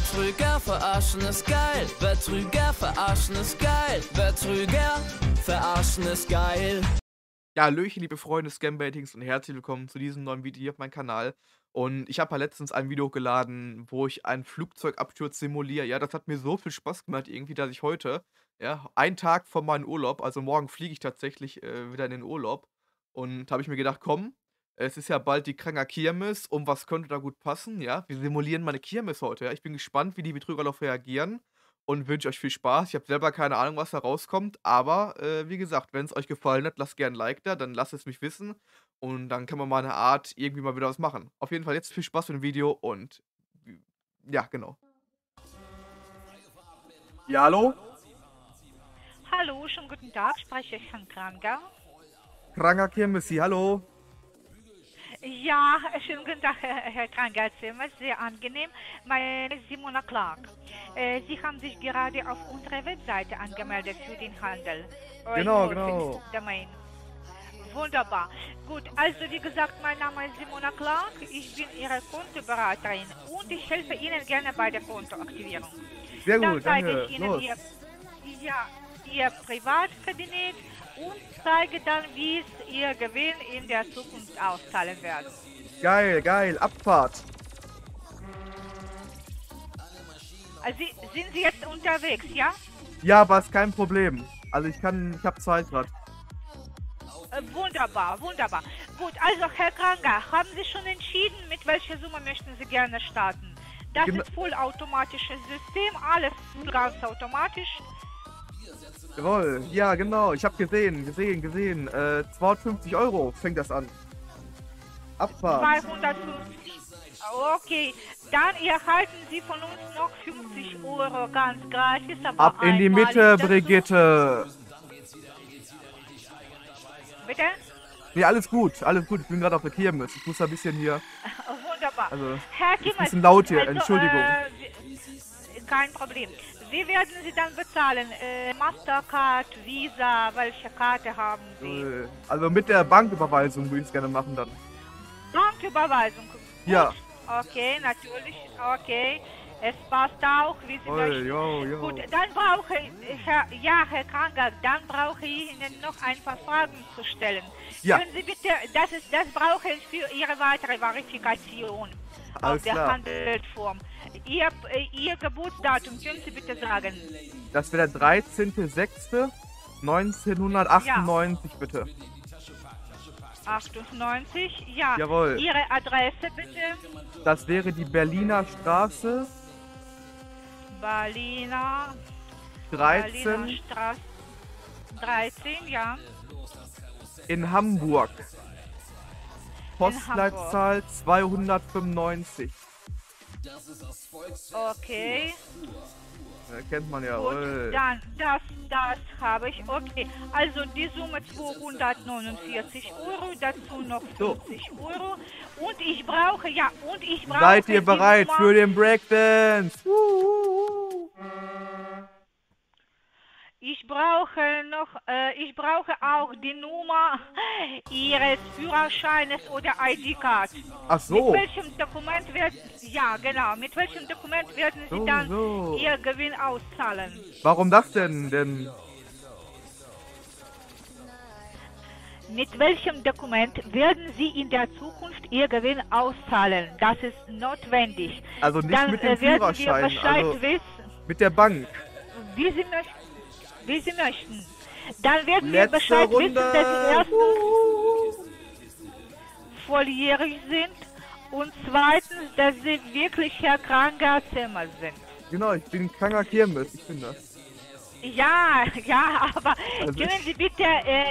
Betrüger verarschen ist geil. Betrüger verarschen ist geil. Betrüger verarschen ist geil. Ja, hallöchen, liebe Freunde des Scambaitings und herzlich willkommen zu diesem neuen Video hier auf meinem Kanal. Und ich habe ja letztens ein Video hochgeladen, wo ich einen Flugzeugabsturz simuliere. Ja, das hat mir so viel Spaß gemacht irgendwie, dass ich heute, ja, einen Tag vor meinem Urlaub, also morgen fliege ich tatsächlich wieder in den Urlaub. Und habe ich mir gedacht, komm, es ist ja bald die Kranger Kirmes und was könnte da gut passen? Ja, wir simulieren mal 'ne Kirmes heute, ja. Ich bin gespannt, wie die Betrüger darauf reagieren und wünsche euch viel Spaß. Ich habe selber keine Ahnung, was da rauskommt, aber, wie gesagt, wenn es euch gefallen hat, lasst gerne 'n Like da, dann lasst es mich wissen und dann können wir mal 'ne Art irgendwie mal wieder was machen. Auf jeden Fall jetzt viel Spaß mit dem Video und ja, genau. Ja, hallo? Hallo, schönen guten Tag, spreche ich Herrn Kranger? Kranger Kirmes, hallo? Ja, schönen guten Tag, Herr Kranger, sehr angenehm. Mein Name ist Simona Clark. Sie haben sich gerade auf unserer Webseite angemeldet für den Handel. Genau. Domain. Wunderbar. Gut, also wie gesagt, mein Name ist Simona Clark, ich bin Ihre Kontoberaterin und ich helfe Ihnen gerne bei der Kontoaktivierung. Sehr Dann gut, zeige danke. ich Ihnen Los. Ihr Privatkabinett und zeige dann, wie es Ihr Gewinn in der Zukunft auszahlen wird. Geil, Abfahrt. Also, sind Sie jetzt unterwegs, ja? Ja, aber ist kein Problem. Also ich habe Zeit grad. Wunderbar. Gut, also Herr Kranger, haben Sie schon entschieden, mit welcher Summe möchten Sie gerne starten? Das ist vollautomatisches System, alles ganz automatisch. Jawohl, ja genau, ich habe gesehen. 250 € fängt das an. Abfahrt. 250. Okay, dann erhalten Sie von uns noch 50 € ganz gratis. Aber Ab in die Mitte, Brigitte. Bitte? Nee, alles gut. Ich bin gerade auf der Kirmes. Ich muss da ein bisschen hier. Wunderbar. Also, Herr ist ein Kimmel, bisschen laut hier, also, Entschuldigung. Kein Problem. Wie werden Sie dann bezahlen? Mastercard, Visa, welche Karte haben Sie? Also mit der Banküberweisung würde ich es gerne machen dann. Banküberweisung. Ja. Gut. Okay, natürlich. Okay. Es passt auch, wie Sie möchten. Jo. Gut, dann brauche ich, Herr Kranger, dann brauche ich Ihnen noch ein paar Fragen zu stellen. Ja. Können Sie bitte, das brauche ich für Ihre weitere Verifikation Alles auf der klar. Handelsform. Ihr Geburtsdatum, können Sie bitte sagen? Das wäre der 13.06.1998, bitte. 98, ja. Jawohl. Ihre Adresse bitte? Das wäre die Berliner Straße Berliner 13 Straße 13, ja. in Hamburg. Postleitzahl 295. Okay. Kennt man ja. Gut, dann das habe ich. Okay, also die Summe 249 €, dazu noch 50 € und ich brauche, Seid ihr die bereit Nummer, für den Breakdance? ich brauche auch die Nummer Ihres Führerscheines oder ID-Card. Ach so. Mit welchem Dokument werden Sie dann Ihr Gewinn auszahlen? Warum das denn? Mit welchem Dokument werden Sie in der Zukunft Ihr Gewinn auszahlen? Das ist notwendig. Also nicht Dann mit dem werden wir Führerschein, Bescheid also wissen, mit der Bank. wie Sie möchten. Dann werden wir Letzte Bescheid wissen, Runde. dass Sie erstens volljährig sind und zweitens, dass Sie wirklich Herr Kranger Zimmer sind. Genau, ich bin Kranger Kirmes, ich bin das. Ja, aber Also können Sie bitte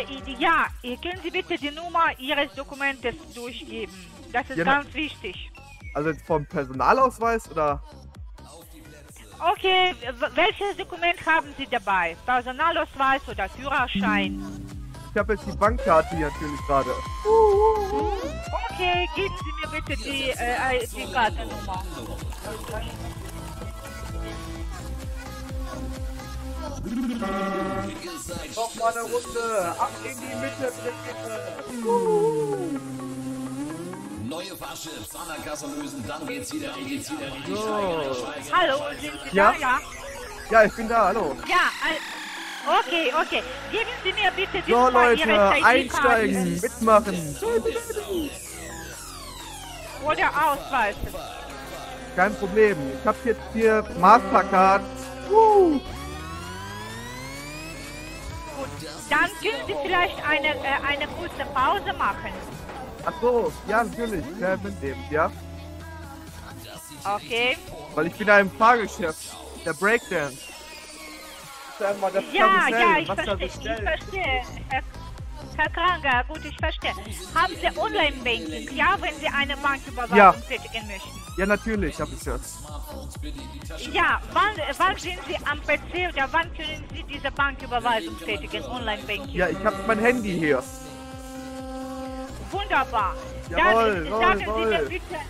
die Nummer Ihres Dokumentes durchgeben? Das ist Ja, ganz wichtig. Also jetzt vom Personalausweis oder? Okay, welches Dokument haben Sie dabei? Personalausweis oder Führerschein? Ich habe jetzt die Bankkarte hier natürlich gerade. Okay, geben Sie mir bitte die Kartennummer. Noch mal eine Runde, ab in die Mitte, bitte. Neue Fahrchips an der Kasse lösen, dann geht's wieder richtig So. Hallo, sind Sie Ja? da? Ja. Ja, ich bin da, hallo. Ja, okay, okay. Geben Sie mir bitte die So Nummer Leute, Ihres ID-Karten einsteigen, mitmachen. oder Ausweis. Kein Problem. Ich habe jetzt hier Mastercard. Gut, dann können Sie vielleicht eine kurze Pause machen. Ach so, ja natürlich, kein Problem, ja. Okay. Weil ich bin da im Fahrgeschäft, der Breakdance. Sag mal, das Ja, Karussell, ich was da verstehe, bestellt. Herr Kranger, gut, ich verstehe. Haben Sie Online-Banking, ja, wenn Sie eine Banküberweisung Ja. tätigen möchten? Ja, natürlich habe ich das. Ja, wann sind Sie am PC oder wann können Sie diese Banküberweisung tätigen, Online-Banking? Ja, ich habe mein Handy hier. Wunderbar. Jawohl, Dann sagen jawohl, Sie mir jawohl. bitte,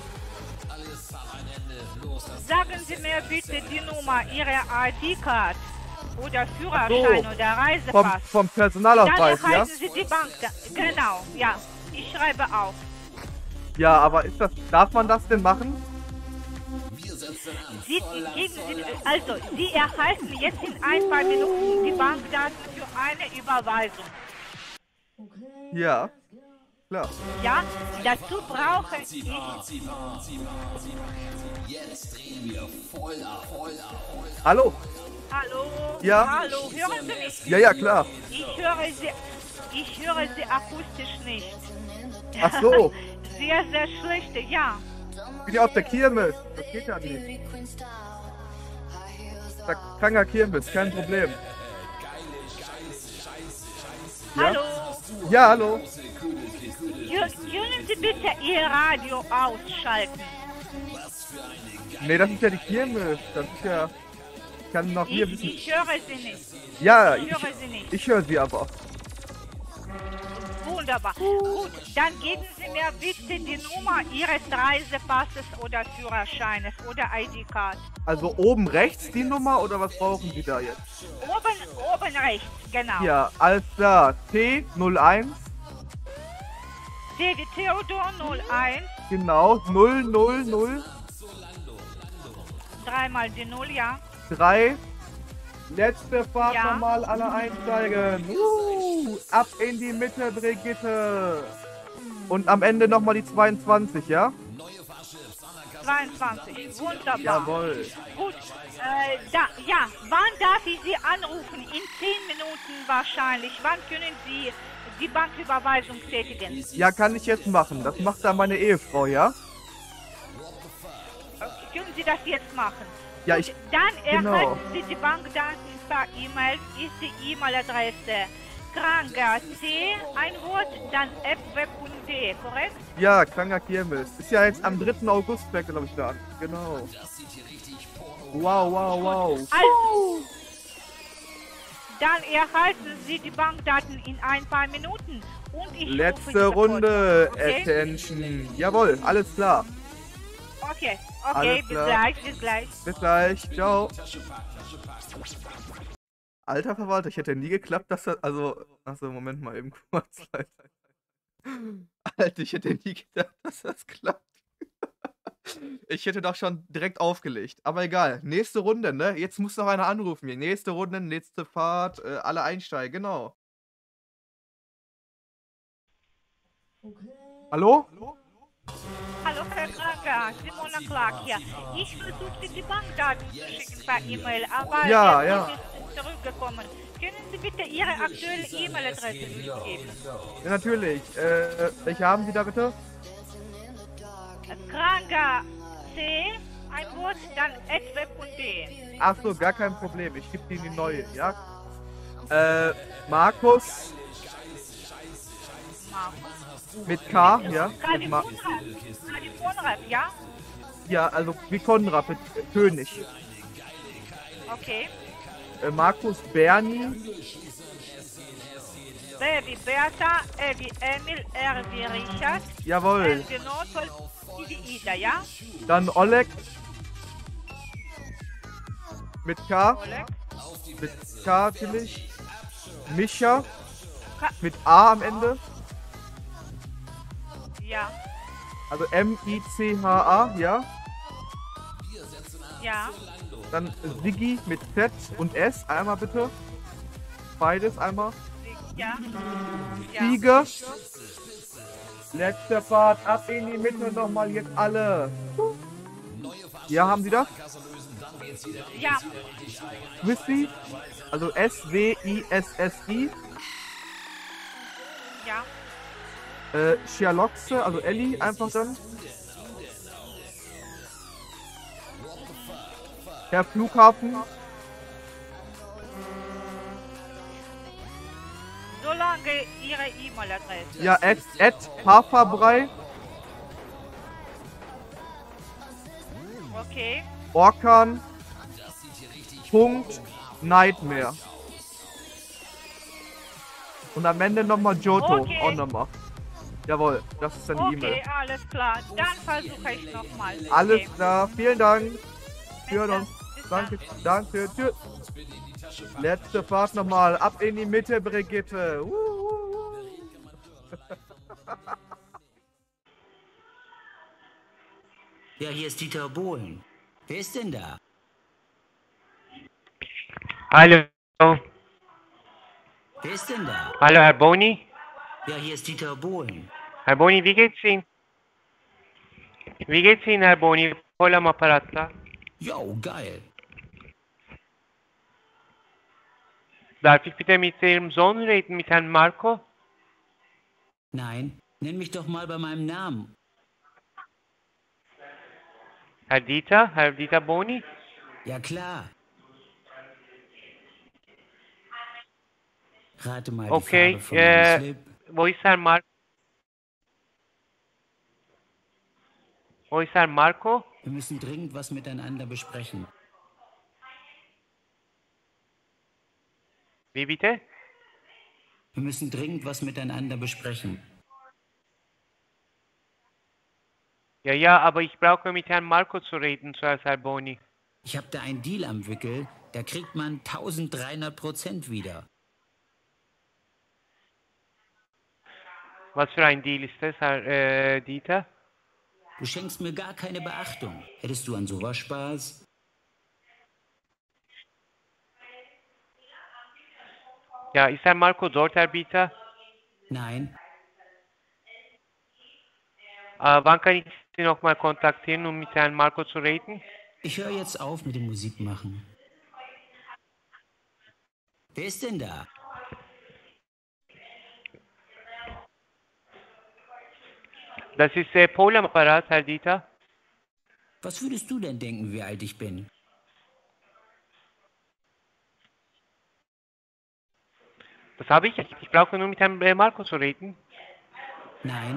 sagen Sie mir bitte die Nummer Ihrer ID-Card oder Führerschein oder Reisepass. Vom Dann Personalausweis, ja? erhalten Sie die Bank. Genau, ja. Ich schreibe auf. Ja, aber ist das, darf man das denn machen? Sie erhalten jetzt in ein paar Minuten die Bankdaten für eine Überweisung. Ja, klar. Ja, dazu brauche ich... Jetzt drehen wir voll ab. Hallo? Hallo? Ja? Hallo, hören Sie mich? Ja, ja, klar. Ich höre Sie akustisch nicht. Ach so, Sehr, sehr schlecht, ja. ich bin ja auf der Kirmes. Das geht ja nicht. Der Kranger Kirmes, kein Problem. Ja? Hallo? Ja, hallo. Können Sie bitte Ihr Radio ausschalten? Nee, das ist ja die Kirmes. Das ist ja... Ich kann noch hier ein bisschen... Ich höre Sie nicht. Ja, Ich höre Sie nicht. ich höre sie aber. Wunderbar. Gut, dann geben Sie mir bitte die Nummer Ihres Reisepasses oder Führerscheines oder ID-Card. Also oben rechts die Nummer oder was brauchen Sie da jetzt? Oben rechts, genau. Ja, alles klar. T01, C wie Theodor 01, genau, 000 dreimal die 0, ja. 3. Letzte Fahrt Ja. nochmal, alle einsteigen. Ab in die Mitte, Brigitte. Und am Ende nochmal die 22, ja? 22, wunderbar. Jawohl. Gut, wann darf ich Sie anrufen? In 10 Minuten wahrscheinlich. Wann können Sie die Banküberweisung tätigen? Ja, kann ich jetzt machen. Das macht dann meine Ehefrau, ja? Okay, können Sie das jetzt machen? Ja, Gut, ich... dann genau. erhalten Sie die Bankdaten per E-Mail. Ist die E-Mail-Adresse Kranger C, ein Wort, dann web.de, korrekt? Ja, Kranger Kirmes. Ist ja jetzt am 3. August, fängt glaube ich, da an. Genau. Wow, wow, wow. Also, dann erhalten Sie die Bankdaten in ein paar Minuten. Und ich rufe Sie Letzte sofort Runde. zurück, okay? Attention. Jawohl, alles klar. Okay, Alles bis klar. gleich, bis gleich. Bis gleich. Ciao. Alter Verwalter, ich hätte nie geklappt, dass das... Also... Achso, Moment mal eben kurz. Alter, ich hätte nie gedacht, dass das klappt. Ich hätte doch schon direkt aufgelegt. Aber egal. Nächste Runde, ne? Jetzt muss noch einer anrufen hier. Nächste Runde, nächste Fahrt, alle einsteigen, genau. Hallo? Hallo Herr Kranger, Simona Clark hier. Ich versuchte die Bankdaten zu schicken per E-Mail, aber Ja, jetzt ja. ist es zurückgekommen. Können Sie bitte Ihre aktuelle E-Mail-Adresse durchgeben? Ja, natürlich. Welche haben Sie da bitte? Kranger C, ein Wort, dann @web.de. Achso, gar kein Problem. Ich gebe Ihnen die neue, ja? Markus mit K, ja? Mit Konrad, ja? ja, also wie Konrad mit König. Okay. Markus Berni, B wie Bertha, E wie Emil, R wie Richard, jawohl. N wie Nordpol, I wie Ida, ja? Dann Oleg mit K, Oleg. mit K natürlich. Mischa Ka mit A am Ende. Ja. Also M-I-C-H-A, ja. Ja. Dann Siggi mit Z und S, einmal bitte. Beides einmal. Ja. Ja. Ziege. Letzter Part, ab in die Mitte nochmal jetzt alle. Ja, haben Sie das? Ja. Swissy, also S-W-I-S-S-I. Ja. Sherloxe, also Ellie einfach dann. Herr Flughafen. Solange Ihre E-Mail-Adresse. Ja, Haferbrei. Okay. Orkan. Punkt. Nightmare. Und am Ende nochmal Johto. Okay. Auch nochmal. Jawohl, das ist dann die E-Mail. Okay, alles klar. Dann versuche ich nochmal. Okay. Alles klar, vielen Dank. Wir hören uns. Bis Danke, dann. danke, tschüss. Letzte Fahrt nochmal. Ab in die Mitte, Brigitte. Ja, hier ist Dieter Bohlen. Wer ist denn da? Hallo. Wer ist denn da? Hallo, Herr Boni. Ja, hier ist Dieter Bohlen. Herr Boni, wie geht's Ihnen? Wie geht's Ihnen, Herr Boni? Voll am Apparat, klar. Jo, geil. Darf ich bitte mit Ihrem Sohn reden, mit Herrn Marco? Nein, nenn mich doch mal bei meinem Namen. Herr Dieter Boni? Ja, klar. Rate mal die Okay, Farbe von meinem Slip. wo ist Herr Marco? Wo ist Herr Marco? Wir müssen dringend was miteinander besprechen. Wie bitte? Wir müssen dringend was miteinander besprechen. Ja, aber ich brauche mit Herrn Marco zu reden, zuerst Herr Boni. Ich habe da einen Deal am Wickel, da kriegt man 1300% wieder. Was für ein Deal ist das, Herr Dieter? Du schenkst mir gar keine Beachtung. Hättest du an sowas Spaß? Ja, ist Herr Marco dort, Herr Dieter? Nein. Wann kann ich Sie nochmal kontaktieren, um mit Herrn Marco zu reden? Ich höre jetzt auf mit dem Musikmachen. Wer ist denn da? Das ist Paul am Apparat, Herr Dieter. Was würdest du denn denken, wie alt ich bin? Das habe ich. Ich brauche nur mit Herrn Marco zu reden. Nein.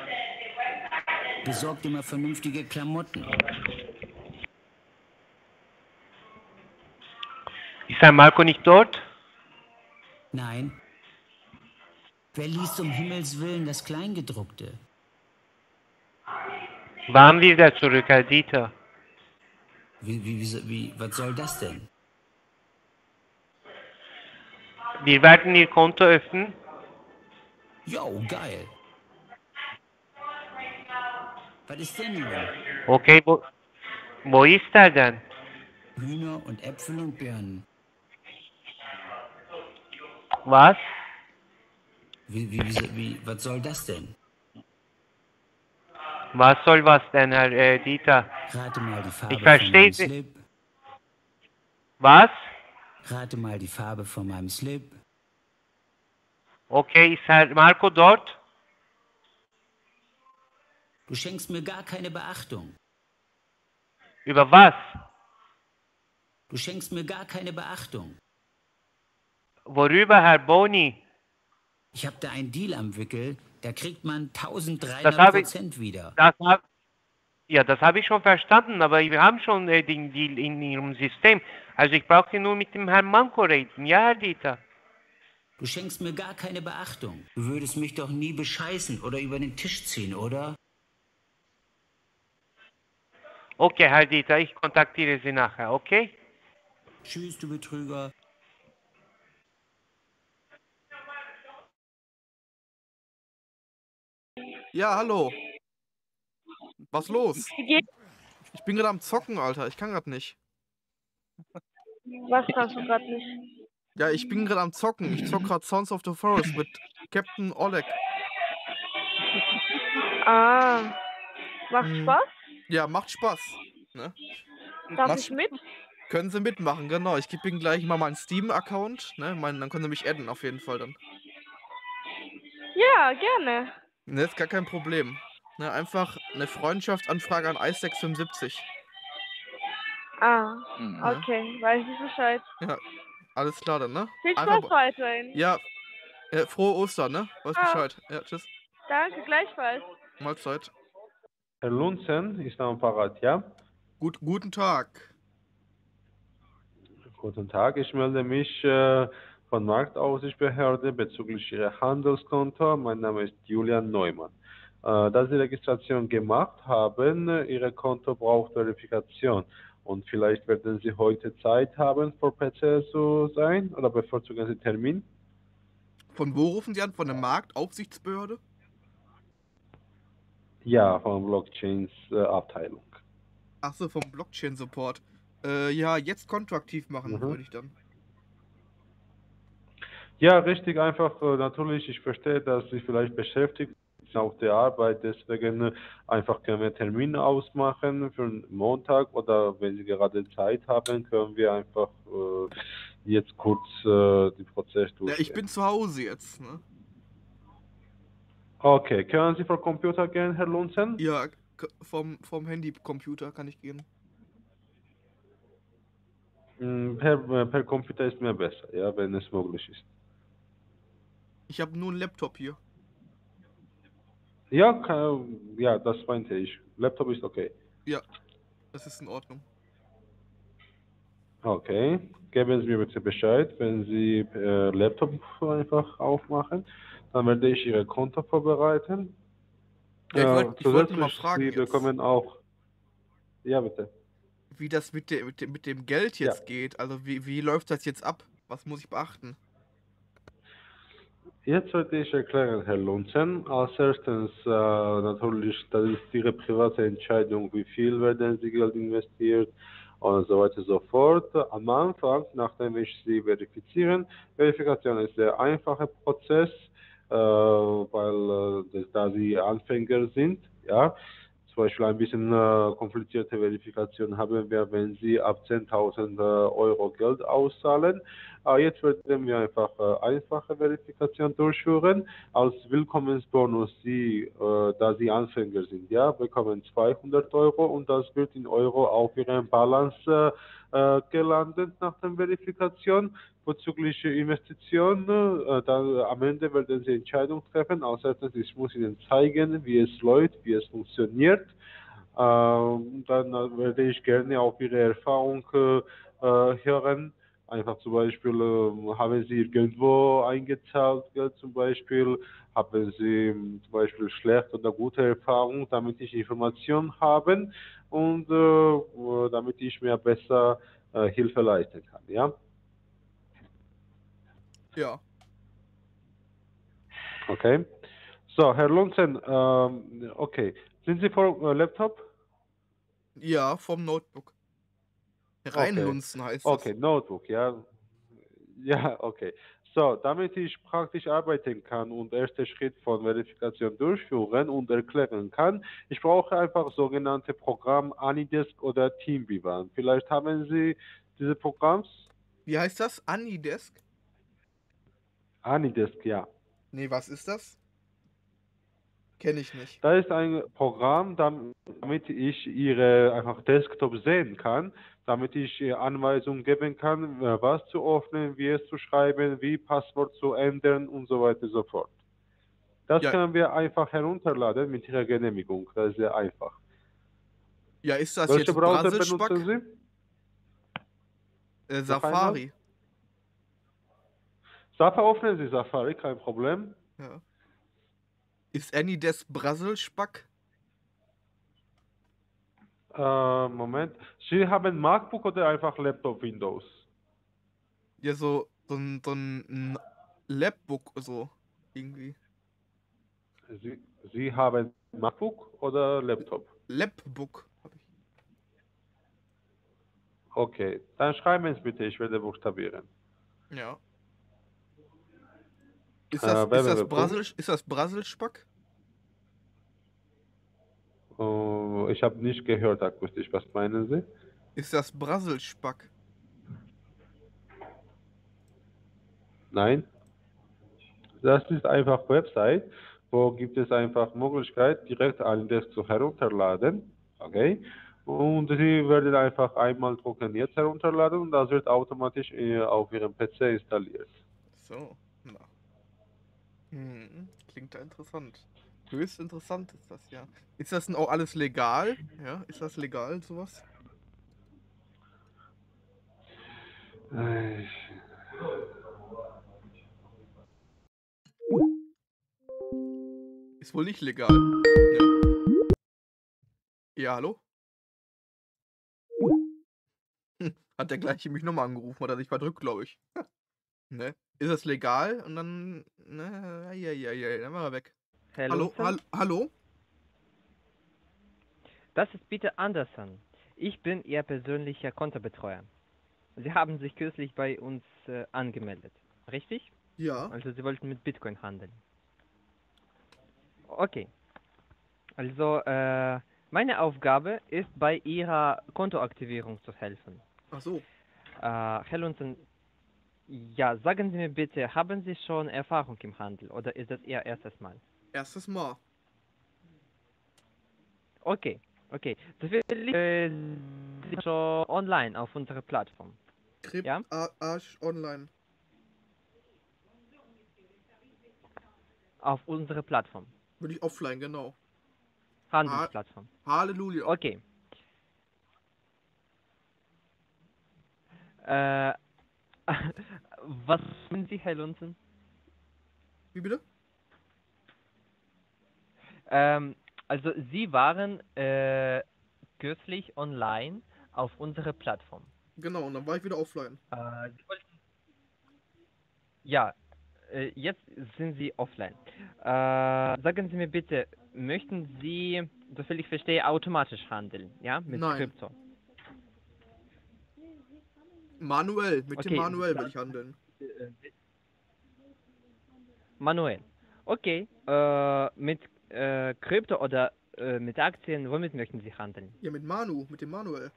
Besorg dir mal vernünftige Klamotten. Ist Herr Marco nicht dort? Nein. Wer liest um Himmels Willen das Kleingedruckte? Wann wird er zurück, Herr Dieter? Was soll das denn? Wir werden Ihr Konto öffnen. Jo, geil. Was ist denn nun? Okay, wo ist er denn? Hühner und Äpfel und Birnen. Was? Was soll das denn? Was soll was denn, Herr Dieter? Rate mal die Farbe Ich von verstehe meinem Sie. Slip. Was? Rate mal die Farbe von meinem Slip. Okay, ist Herr Marco dort? Du schenkst mir gar keine Beachtung. Über was? Du schenkst mir gar keine Beachtung. Worüber, Herr Boni? Ich habe da einen Deal am Wickel, da kriegt man Das habe 1300% wieder. Das habe ich schon verstanden, aber wir haben schon den Deal in Ihrem System. Also ich brauche nur mit dem Herrn Marco reden. Ja, Herr Dieter? Du schenkst mir gar keine Beachtung. Du würdest mich doch nie bescheißen oder über den Tisch ziehen, oder? Okay, Herr Dieter, ich kontaktiere Sie nachher, okay? Tschüss, du Betrüger. Ja, hallo. Was los? Wie geht's? Ich bin gerade am Zocken, Alter. Ich kann gerade nicht. Was kannst du gerade nicht? Ja, ich bin gerade am Zocken. Ich zock gerade Sons of the Forest mit Captain Oleg. Ah. Macht Spaß? Ja, macht Spaß. Ne? Darf Was- ich mit? Können Sie mitmachen, genau. Ich gebe Ihnen gleich mal meinen Steam-Account. Ne? Dann können Sie mich adden auf jeden Fall dann. Ja, gerne. Ne, ist gar kein Problem. Ne, einfach eine Freundschaftsanfrage an Ice675. Ah, Mhm. okay. Weiß ich Bescheid. Alles klar dann, ne? Viel Einfach Spaß weiterhin. Ja, frohe Ostern, ne? Weiß Ciao. Bescheid. Ja, tschüss. Danke, gleichfalls. Mahlzeit. Herr Lunzen ist am Apparat, ja? Guten Tag. Guten Tag, ich melde mich von Marktaufsichtsbehörde bezüglich Ihrer Handelskonto. Mein Name ist Julian Neumann. Da Sie Registration gemacht haben, Ihr Konto braucht Verifikation. Und vielleicht werden Sie heute Zeit haben, vor PC zu sein oder bevorzugen Sie Termin? Von wo rufen Sie an? Von der Marktaufsichtsbehörde? Ja, von Blockchains Abteilung. Achso, vom Blockchain-Support. Ja, jetzt Konto aktiv machen, Mhm. würde ich dann. Ja, richtig einfach. Natürlich, ich verstehe, dass Sie vielleicht beschäftigt sind auf der Arbeit. Deswegen einfach können wir Termine ausmachen für einen Montag oder wenn Sie gerade Zeit haben, können wir einfach jetzt kurz den Prozess Ja, durchgehen. ich bin zu Hause jetzt, ne? Okay, können Sie vor Computer gehen, Herr Lunzen? Ja, vom Handy-Computer kann ich gehen. Per Computer ist mir besser, ja, wenn es möglich ist. Ich habe nur einen Laptop hier. Ja, ja, das meinte ich. Laptop ist okay. Ja, das ist in Ordnung. Okay, geben Sie mir bitte Bescheid, wenn Sie Laptop einfach aufmachen, dann werde ich Ihre Konto vorbereiten. Ja, ich wollte nur mal zusätzlich, fragen Sie jetzt, bekommen auch, ja bitte. wie das mit dem Geld Ja. jetzt geht. Also wie läuft das jetzt ab? Was muss ich beachten? Jetzt werde ich erklären, Herr Lunzen. Als erstens, natürlich, das ist Ihre private Entscheidung, wie viel werden Sie Geld investiert und so weiter und so fort. Am Anfang, nachdem ich Sie verifizieren, Verifikation ist ein sehr einfacher Prozess, weil da Sie Anfänger sind, ja. Zum Beispiel ein bisschen komplizierte Verifikation haben wir, wenn Sie ab 10.000 Euro Geld auszahlen. Jetzt werden wir einfach einfache Verifikation durchführen. Als Willkommensbonus, da Sie Anfänger sind, ja, bekommen 200 Euro und das wird in Euro auf Ihren Balance gelandet nach der Verifikation. Bezüglich Investitionen, dann am Ende werden Sie Entscheidungen treffen. Als erstes, ich muss Ihnen zeigen, wie es läuft, wie es funktioniert. Dann werde ich gerne auf Ihre Erfahrung hören. Einfach zum Beispiel, haben Sie irgendwo eingezahlt, Geld zum Beispiel, haben Sie zum Beispiel schlechte oder gute Erfahrungen, damit ich Informationen habe und damit ich mir besser Hilfe leisten kann, ja? Ja. Okay. So, Herr Lunzen, okay. Sind Sie vor Laptop? Ja, vom Notebook. Reinlunzen heißt Okay, das. Notebook, ja. Ja, okay. So, damit ich praktisch arbeiten kann und ersten Schritt von Verifikation durchführen und erklären kann, ich brauche einfach sogenannte Programm Anydesk oder Teamviewer. Vielleicht haben Sie diese Programms? Wie heißt das? Anydesk? Anydesk, ja. Nee, was ist das? Kenne ich nicht. Da ist ein Programm, damit ich Ihre einfach Desktop sehen kann, damit ich Anweisungen geben kann, was zu öffnen, wie es zu schreiben, wie Passwort zu ändern und so weiter und so fort. Das Ja. können wir einfach herunterladen mit Ihrer Genehmigung. Das ist sehr einfach. Ja, ist das Welche jetzt Browser Brasselspack? benutzen Sie? Safari. Safari öffnen Sie Safari, kein Problem. Ja. Ist Anydesk Brasselspack? Moment. Sie haben MacBook oder einfach Laptop Windows? Ja, so ein Lapbook, so irgendwie. Sie haben MacBook oder Laptop? Lapbook habe ich. Okay, dann schreiben Sie es bitte, ich werde buchstabieren. Ja. Ist das www. Ist das Brasselspack? Ich habe nicht gehört akustisch, was meinen Sie? Ist das Brasselspack? Nein, das ist einfach Website, wo gibt es einfach Möglichkeit, direkt alles zu herunterladen. Okay? Und Sie werden einfach einmal drucken, jetzt herunterladen und das wird automatisch auf Ihrem PC installiert. So, na. Klingt ja interessant. Höchst interessant ist das, ja. Ist das denn auch alles legal? Ja, ist das legal, sowas? Äh, Ist wohl nicht legal. Ja, ja hallo? Hat der gleiche mich nochmal angerufen, hat er sich verdrückt, glaube ich. Ne? Ist das legal? Und dann. Ne, ja, dann war er weg. Hallo? Hallo? Das ist Peter Anderson. Ich bin Ihr persönlicher Kontobetreuer. Sie haben sich kürzlich bei uns angemeldet, richtig? Ja. Also Sie wollten mit Bitcoin handeln. Okay. Also meine Aufgabe ist, bei Ihrer Kontoaktivierung zu helfen. Ach so. Herr Lunzen, ja, sagen Sie mir bitte, haben Sie schon Erfahrung im Handel oder ist das Ihr erstes Mal? Erstes Mal. Okay. Das wird schon online auf unserer Plattform. Ja? Arsch online. Auf unserer Plattform. Würde ich offline, genau. Handelsplattform. Halleluja. Okay. Was sind Sie, Herr Lunzen? Wie bitte? Also Sie waren kürzlich online auf unserer Plattform. Genau, und dann war ich wieder offline. Sie wollten... Ja, jetzt sind Sie offline. Sagen Sie mir bitte, möchten Sie, soviel ich verstehe, automatisch handeln, ja, mit Nein. Krypto? Manuell, mit dem Okay, Manuell will ich handeln. Manuell. Okay, mit Krypto oder mit Aktien, womit möchten Sie handeln? Ja, mit dem Manuell.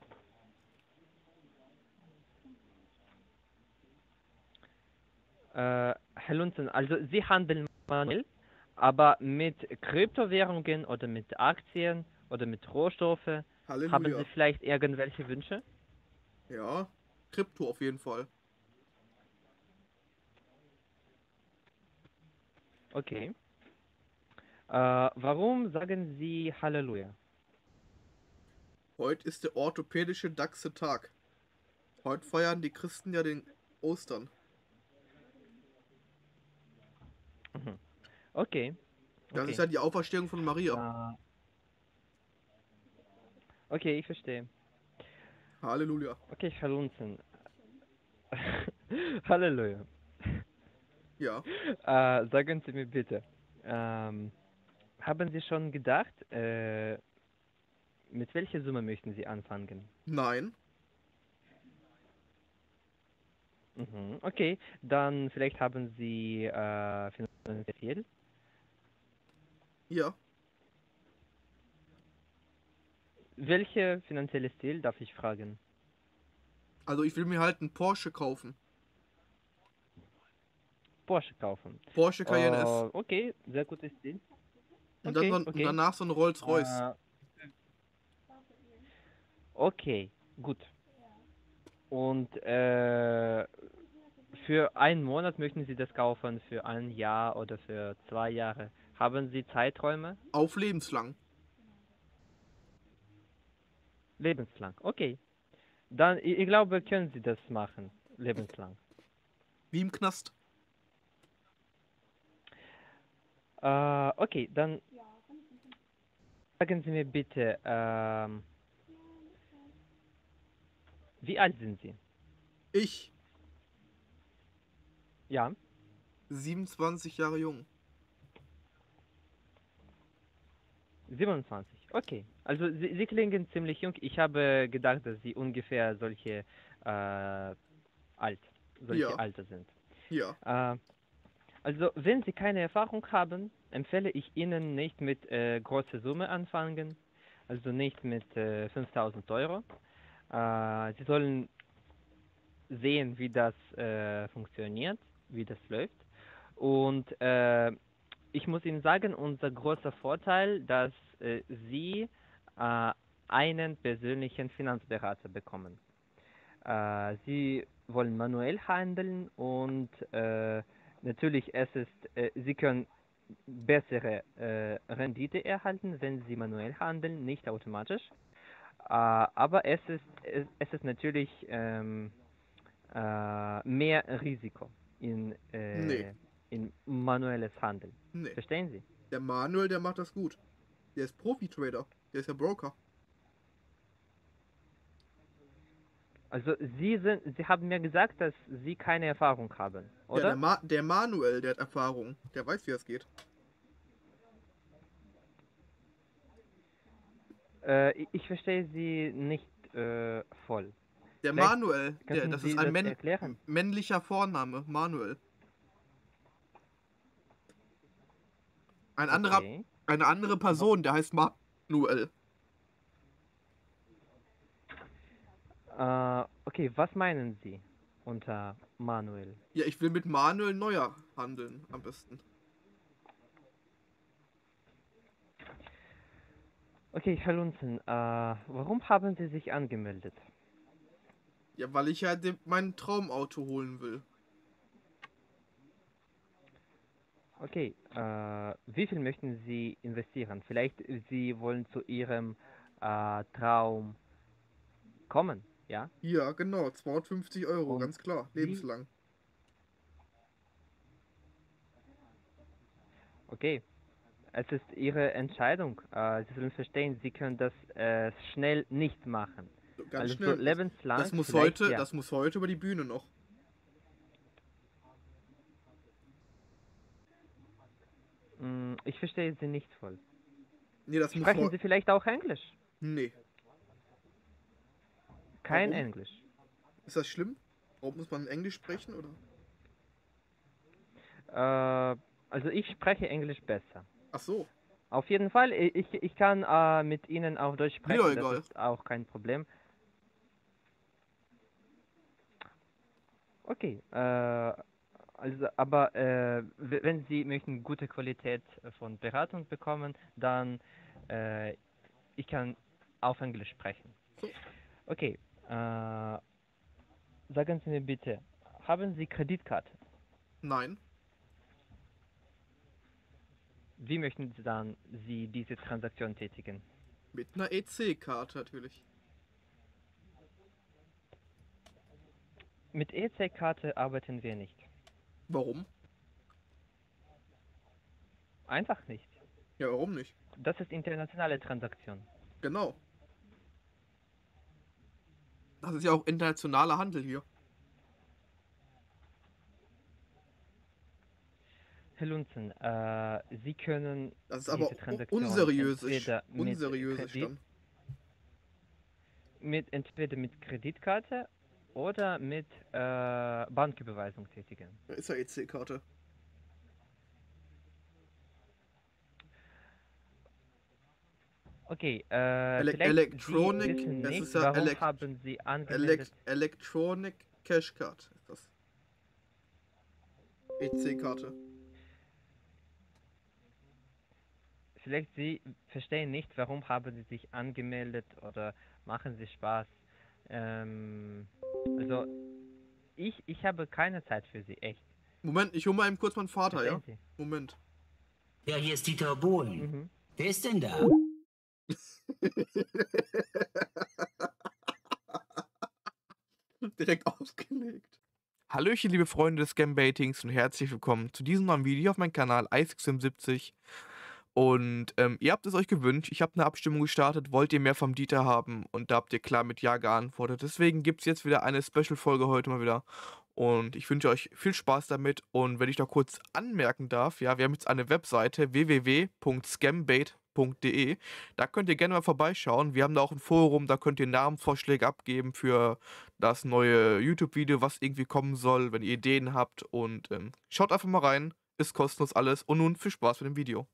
Herr Lunzen, also Sie handeln manuell, aber mit Kryptowährungen oder mit Aktien oder mit Rohstoffe, Halleluja. haben Sie vielleicht irgendwelche Wünsche? Ja, Krypto auf jeden Fall. Okay. Warum sagen Sie Halleluja? Heute ist der orthopädische Dachse-Tag. Heute feiern die Christen ja den Ostern. Mhm. Okay. Das ist ja die Auferstehung von Maria. Okay, ich verstehe. Halleluja. Okay, Herr Lunzen. Halleluja. Ja. Sagen Sie mir bitte, haben Sie schon gedacht, mit welcher Summe möchten Sie anfangen? Nein. Mhm, okay, dann vielleicht haben Sie finanziell. Ja. Welche finanzielle Ziel darf ich fragen? Also ich will mir halt einen Porsche kaufen. Porsche kaufen. Porsche Cayenne S. Okay, sehr gutes Ziel. Und, Okay, und danach so ein Rolls-Royce. Okay, gut. Und für einen Monat möchten Sie das kaufen, für ein Jahr oder für 2 Jahre. Haben Sie Zeiträume? Auf lebenslang. Lebenslang, okay. Dann, ich glaube, können Sie das machen, lebenslang. Wie im Knast. Okay, dann sagen Sie mir bitte, wie alt sind Sie? Ich. Ja. 27 Jahre jung. 27, Okay, also Sie klingen ziemlich jung. Ich habe gedacht, dass Sie ungefähr solche Alter sind. Ja. Also, wenn Sie keine Erfahrung haben, empfehle ich Ihnen nicht mit großer Summe anfangen, also nicht mit 5000 Euro. Sie sollen sehen, wie das funktioniert, wie das läuft. Und ich muss Ihnen sagen, unser großer Vorteil, dass Sie einen persönlichen Finanzberater bekommen. Sie wollen manuell handeln und natürlich Sie können bessere Rendite erhalten, wenn Sie manuell handeln, nicht automatisch. Aber es ist natürlich mehr Risiko in Nee. manuelles Handeln. Nee. Verstehen Sie? Der Manuel, der macht das gut. Der ist Profi-Trader. Der ist ja Broker. Also Sie haben mir gesagt, dass Sie keine Erfahrung haben, oder? Ja, der Manuel, der hat Erfahrung. Der weiß, wie das geht. Ich verstehe Sie nicht voll. Der Vielleicht Manuel, könnten das Sie ist ein das erklären? männlicher Vorname. Manuel. Okay. Eine andere Person, der heißt Manuel. Okay, was meinen Sie unter Manuel? Ja, ich will mit Manuel Neuer handeln, am besten. Okay, Herr Lunzen, warum haben Sie sich angemeldet? Ja, weil ich ja mein Traumauto holen will. Okay, wie viel möchten Sie investieren? Vielleicht Sie wollen zu Ihrem Traum kommen, ja? Ja, genau, 250 Euro, Und ganz klar, lebenslang. Okay, es ist Ihre Entscheidung. Sie sollen verstehen, Sie können das schnell nicht machen. Ganz Also schnell. lebenslang. Das muss heute über die Bühne noch. Ich verstehe Sie nicht voll. Nee, das muss Sprechen Sie vielleicht auch Englisch? Nee. Kein Warum? Englisch. Ist das schlimm? Warum muss man Englisch sprechen, oder? Also ich spreche Englisch besser. Ach so. Auf jeden Fall, ich kann mit Ihnen auf Deutsch sprechen, Mir egal. Das ist auch kein Problem. Okay, also, aber wenn Sie möchten gute Qualität von Beratung bekommen, dann ich kann auf Englisch sprechen. So. Okay, sagen Sie mir bitte, haben Sie Kreditkarte? Nein. Wie möchten Sie dann diese Transaktion tätigen? Mit einer EC-Karte natürlich. Mit EC-Karte arbeiten wir nicht. Warum? Einfach nicht. Ja, warum nicht? Das ist internationale Transaktion. Genau. Das ist ja auch internationaler Handel hier. Herr Lunzen, Sie können das ist diese aber Transaktion unseriösisch entweder mit Kreditkarte oder mit Banküberweisung tätigen. Da ist ja EC-Karte. Okay, Electronic, Sie wissen das nicht, ist ja warum haben Sie angemeldet? Electronic Cash Card ist das. EC-Karte. Vielleicht Sie verstehen nicht, warum haben Sie sich angemeldet oder machen Sie Spaß. Also, ich habe keine Zeit für Sie, echt. Moment, ich hole mal eben kurz meinen Vater, Verstehen ja? Sie? Moment. Ja, hier ist Dieter Bohlen. Mhm. Wer ist denn da? Direkt ausgelegt. Hallöchen, liebe Freunde des Scambaitings und herzlich willkommen zu diesem neuen Video auf meinem Kanal Eisig77. Und ihr habt es euch gewünscht, ich habe eine Abstimmung gestartet, wollt ihr mehr vom Dieter haben? Und da habt ihr klar mit Ja geantwortet. Deswegen gibt es jetzt wieder eine Special-Folge heute mal wieder. Und ich wünsche euch viel Spaß damit. Und wenn ich noch kurz anmerken darf, ja, wir haben jetzt eine Webseite www.scambait.com. www.videojob.de. Da könnt ihr gerne mal vorbeischauen. Wir haben da auch ein Forum, da könnt ihr Namensvorschläge abgeben für das neue YouTube-Video, was irgendwie kommen soll, wenn ihr Ideen habt. Und schaut einfach mal rein, ist kostenlos alles. Und nun viel Spaß mit dem Video.